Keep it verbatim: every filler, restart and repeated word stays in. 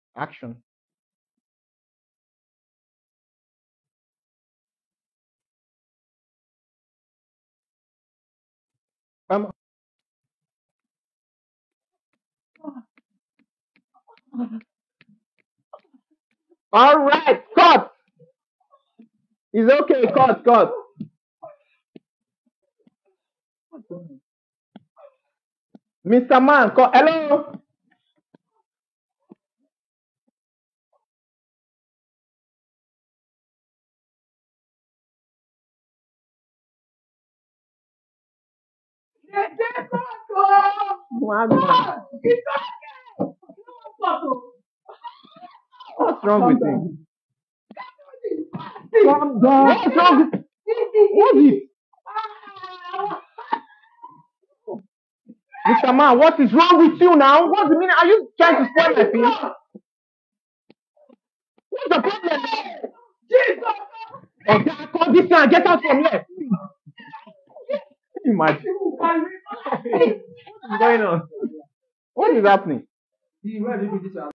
Action. Um, all right, cut. It's okay, cut, cut. mister Man, cut. Hello. Wagwan. What's wrong with him? Calm down. What's wrong with What is it? mister Man, what is wrong with you now? What's the meaning? Are you trying to spoil my film? What's the problem? Okay, I call this guy and get out from here. Imagine. What's going on? What is happening?